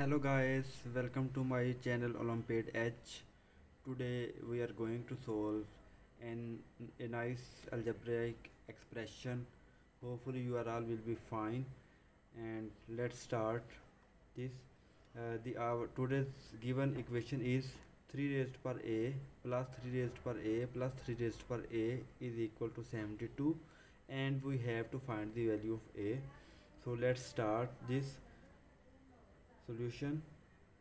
Hello guys, welcome to my channel Olympiad H. Today we are going to solve a nice algebraic expression. Hopefully you are all will be fine, and let's start this. The today's given equation is 3 raised per a plus 3 raised per a plus 3 raised per a is equal to 72, and we have to find the value of a. So let's start this solution.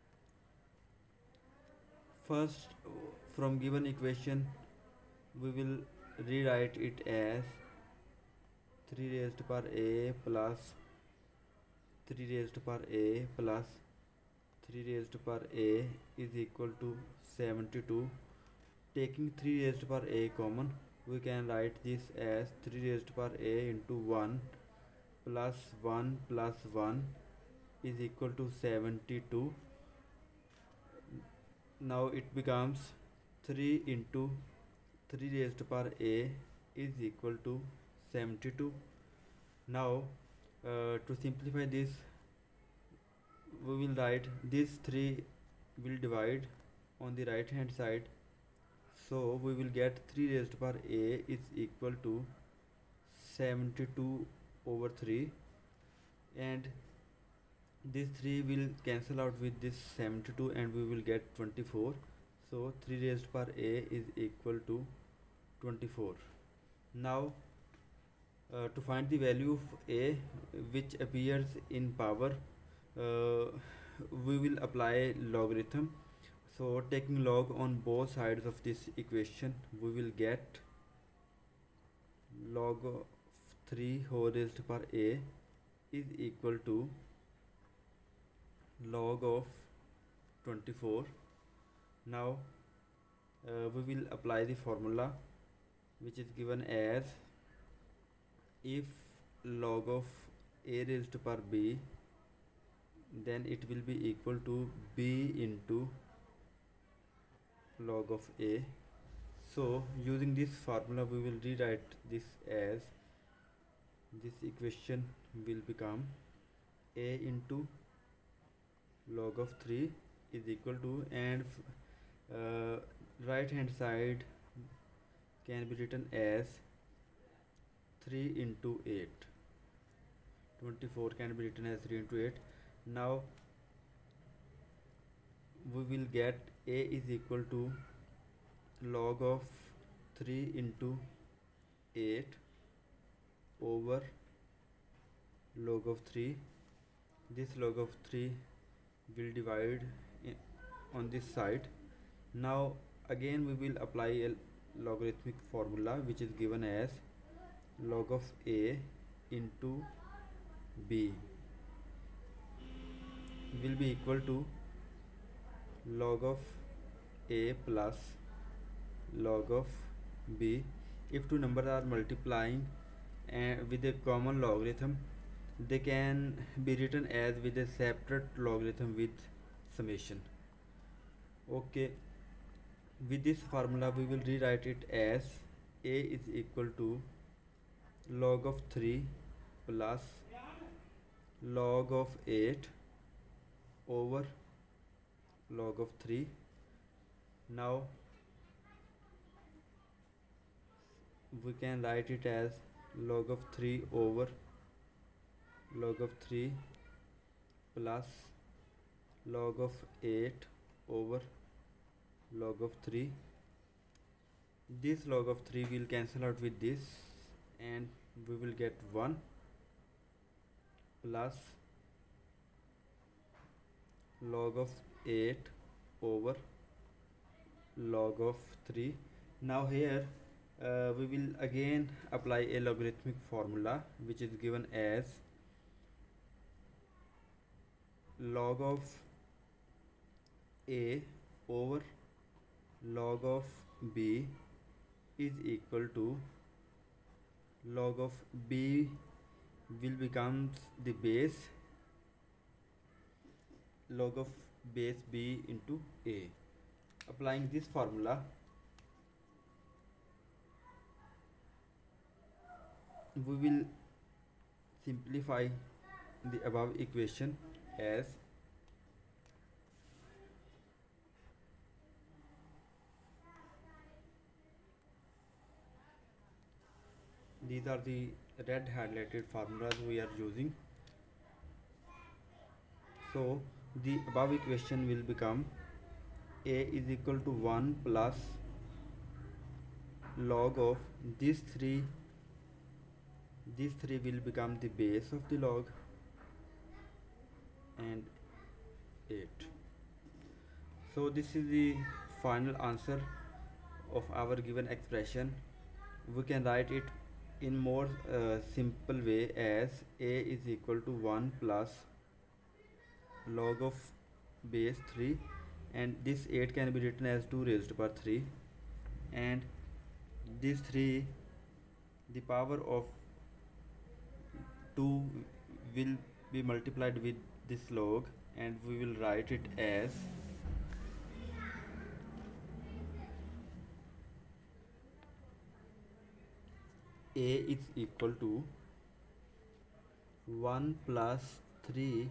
First, from given equation, we will rewrite it as 3 raised per a plus 3 raised per a plus 3 raised per a is equal to 72. Taking 3 raised per a common, we can write this as 3 raised per a into 1 plus 1 is equal to 72. Now it becomes 3 into 3 raised per a is equal to 72. Now to simplify this, we will write this 3 will divide on the right hand side, so we will get 3 raised per a is equal to 72 over 3, and this 3 will cancel out with this 72 and we will get 24. So 3 raised per a is equal to 24. Now to find the value of a which appears in power, we will apply logarithm. So taking log on both sides of this equation, we will get log of 3 whole raised per a is equal to log of 24. Now we will apply the formula which is given as, if log of a raised per b, then it will be equal to b into log of a. So using this formula, we will rewrite this as, this equation will become a into log of 3 is equal to, and right hand side can be written as 3 into 8. 24 can be written as 3 into 8. Now we will get a is equal to log of 3 into 8 over log of 3. This log of 3 will divide on this side. Now again we will apply a logarithmic formula which is given as log of a into b will be equal to log of a plus log of b. If two numbers are multiplying and with a common logarithm, they can be written as with a separate logarithm with summation. Okay, with this formula we will rewrite it as a is equal to log of 3 plus log of 8 over log of 3. Now we can write it as log of 3 over log of 3 plus log of 8 over log of 3. This log of 3 will cancel out with this and we will get 1 plus log of 8 over log of 3. Now here we will again apply a logarithmic formula which is given as log of a over log of b is equal to log of b will become the base, log of base b into a. Applying this formula, we will simplify the above equation as these are the red highlighted formulas we are using. So the above equation will become a is equal to 1 plus log of these three will become the base of the log, and 8. So this is the final answer of our given expression. We can write it in more simple way as a is equal to 1 plus log of base 3, and this 8 can be written as 2 raised to power 3, and this 3, the power of 2 will be multiplied with this log, and we will write it as a is equal to 1 plus 3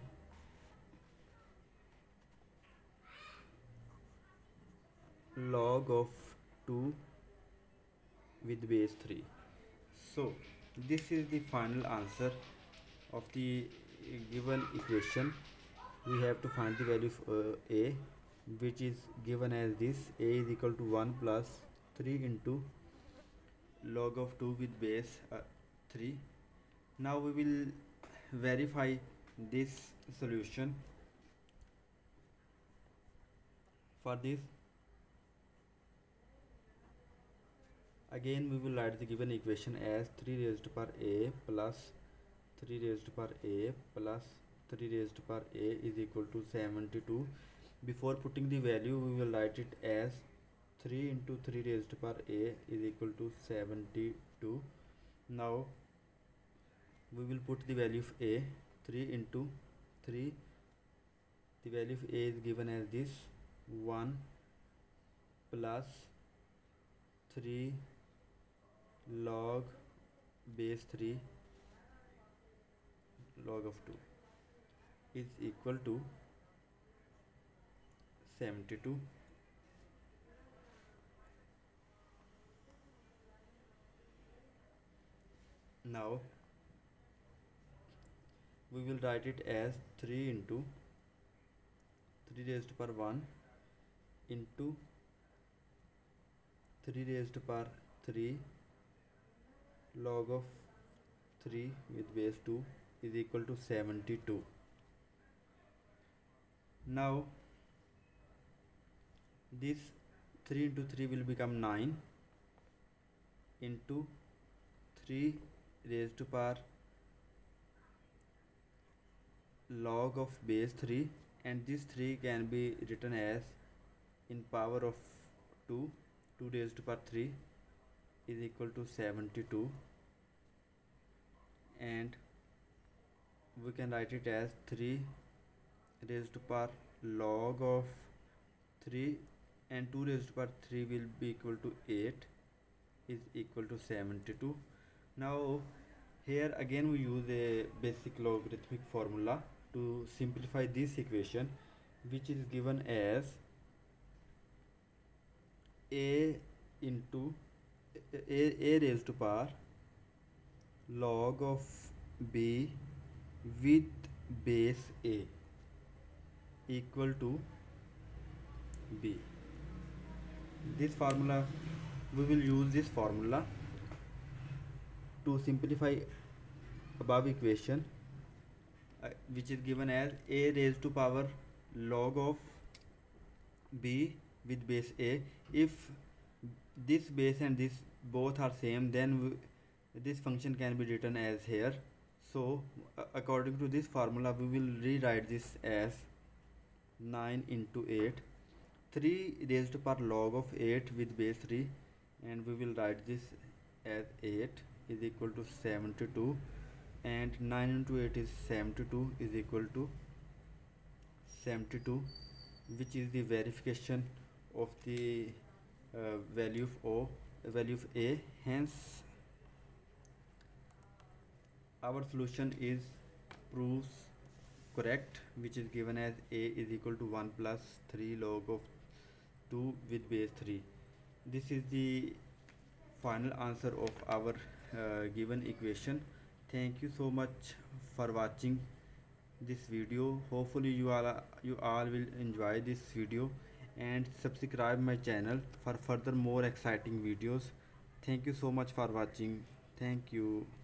log of 2 with base 3. So this is the final answer of the given equation. We have to find the value of a, which is given as this: a is equal to 1 plus 3 into log of 2 with base 3. Now we will verify this solution. For this, again we will write the given equation as 3 raised to power a plus 3 raised to power a plus 3 raised to power a is equal to 72. Before putting the value, we will write it as 3 into 3 raised to power a is equal to 72. Now we will put the value of a, 3 into 3, the value of a is given as this: 1 plus 3 log base 3 log of 2 is equal to 72. Now we will write it as 3 into 3 raised to power 1 into 3 raised to power 3 log of 3 with base 2 is equal to 72. Now this 3 into 3 will become 9 into 3 raised to power log of base 3, and this 3 can be written as in power of 2 raised to power 3 is equal to 72, and we can write it as 3 raised to power log of 3, and 2 raised to power 3 will be equal to 8 is equal to 72. Now here again we use a basic logarithmic formula to simplify this equation, which is given as a into a raised to power log of b with base a equal to b. This formula, we will use this formula to simplify above equation, which is given as a raised to power log of b with base a. If this base and this both are same, then this function can be written as here. So according to this formula, we will rewrite this as 9 into 8, 3 raised to power log of 8 with base 3, and we will write this as 8 is equal to 72, and 9 into 8 is 72 is equal to 72, which is the verification of the value of a. Hence our solution is proves correct, which is given as a is equal to 1 plus 3 log of 2 with base 3. This is the final answer of our given equation. Thank you so much for watching this video. Hopefully you all will enjoy this video and subscribe my channel for further more exciting videos. Thank you so much for watching. Thank you.